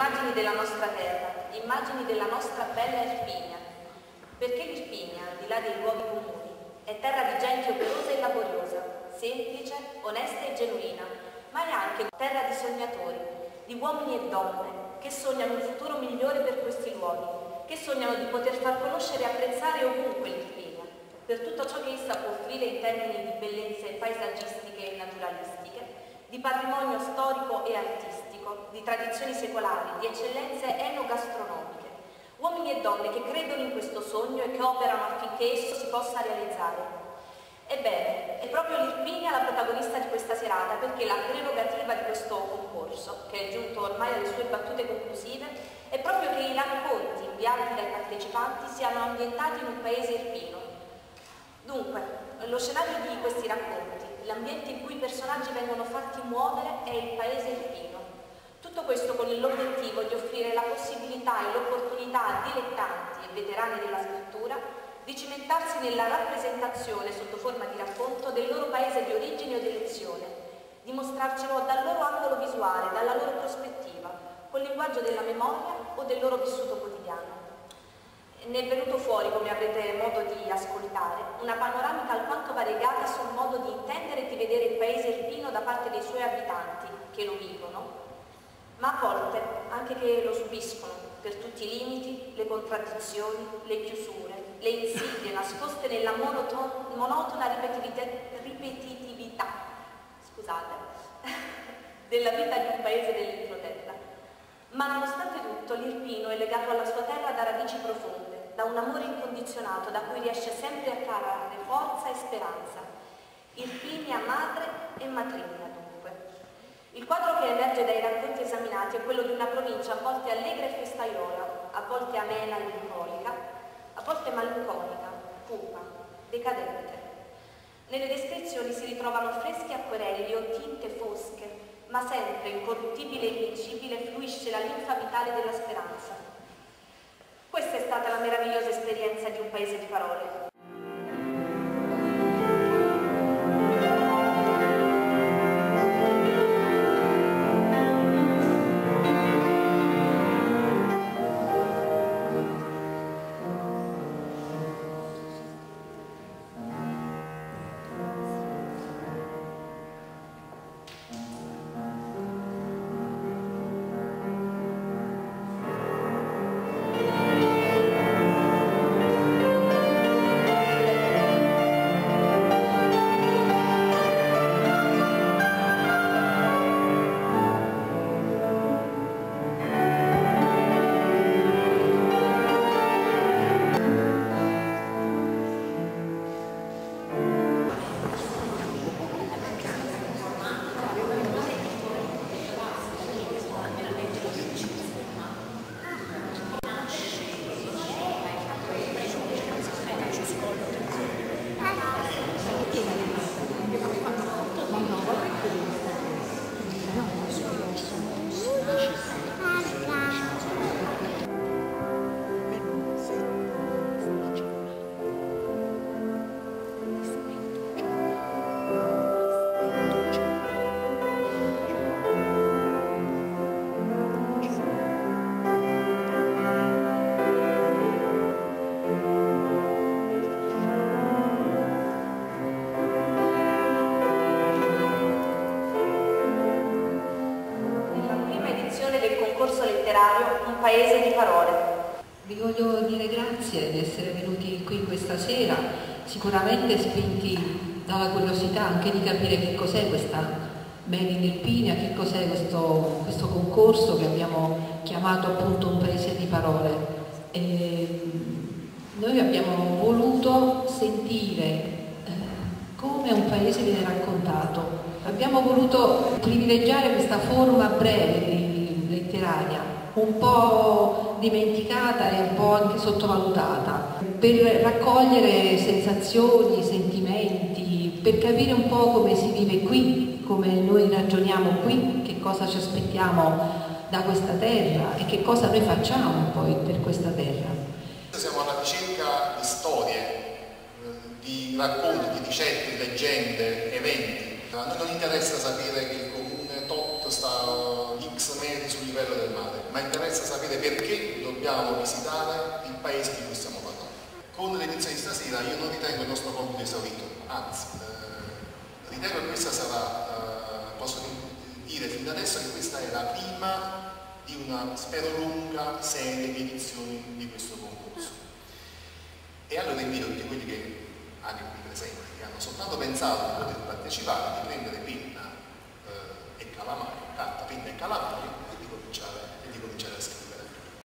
immagini della nostra terra, immagini della nostra bella Irpinia. Perché l'Irpinia, al di là dei luoghi comuni, è terra di gente operosa e laboriosa, semplice, onesta e genuina, ma è anche terra di sognatori, di uomini e donne che sognano un futuro migliore per questi luoghi, che sognano di poter far conoscere e apprezzare ovunque l'Irpinia, per tutto ciò che essa può offrire in termini di bellezze paesaggistiche e naturalistiche, di patrimonio storico e artistico, di tradizioni secolari, di eccellenze enogastronomiche. Uomini e donne che credono in questo sogno e che operano affinché esso si possa realizzare. Ebbene, è proprio l'Irpinia la protagonista di questa serata, perché la prerogativa di questo concorso, che è giunto ormai alle sue battute conclusive, è proprio che i racconti inviati dai partecipanti siano ambientati in un paese irpino. Dunque, lo scenario di questi racconti, l'ambiente in cui i personaggi vengono fatti muovere è il paese irpino. Tutto questo con l'obiettivo di offrire la possibilità e l'opportunità a dilettanti e veterani della scrittura di cimentarsi nella rappresentazione sotto forma di racconto del loro paese di origine o di elezione, di mostrarcelo dal loro angolo visuale, dalla loro prospettiva, col linguaggio della memoria o del loro vissuto quotidiano. Ne è venuto fuori, come avrete modo di ascoltare, una panoramica alquanto variegata sul modo di intendere e di vedere il paese irpino da parte dei suoi abitanti, che lo vivono, ma a volte anche che lo subiscono per tutti i limiti, le contraddizioni, le chiusure, le insidie nascoste nella monotona ripetitività della vita di un paese dell'entroterra. Ma nonostante tutto l'irpino è legato alla sua terra da radici profonde, da un amore incondizionato da cui riesce sempre a trarre forza e speranza. Irpinia madre e matrigna dunque. Il quadro che emerge dai racconti esaminati è quello di una provincia a volte allegra e festaiola, a volte amena e bucolica, a volte malinconica, cupa, decadente. Nelle descrizioni si ritrovano freschi acquerelli o tinte fosche, ma sempre incorruttibile e invincibile fluisce la linfa vitale della speranza. Questa è stata la meravigliosa esperienza di un paese di parole. Un paese di parole. Vi voglio dire grazie di essere venuti qui questa sera, sicuramente spinti dalla curiosità anche di capire che cos'è questa Made in Irpinia, che cos'è questo concorso che abbiamo chiamato appunto un paese di parole. Noi abbiamo voluto sentire come un paese viene raccontato, abbiamo voluto privilegiare questa forma breve letteraria, un po' dimenticata e un po' anche sottovalutata, per raccogliere sensazioni, sentimenti, per capire un po' come si vive qui, come noi ragioniamo qui, che cosa ci aspettiamo da questa terra e che cosa noi facciamo poi per questa terra. Siamo alla ricerca di storie, di racconti, di ricette, di leggende, eventi. A noi non interessa sapere che il comune tot sta X metri sul livello del mare, ma interessa interessa sapere perché dobbiamo visitare il paese di cui stiamo parlando. Con l'edizione di stasera io non ritengo il nostro compito esaurito, anzi ritengo che questa sarà, posso dire fin da adesso che questa è la prima di una, spero, lunga serie di edizioni di questo concorso. E allora invito tutti quelli che, anche qui presenti, che hanno soltanto pensato di poter partecipare, di prendere penna e calamari, carta, penna e calamari,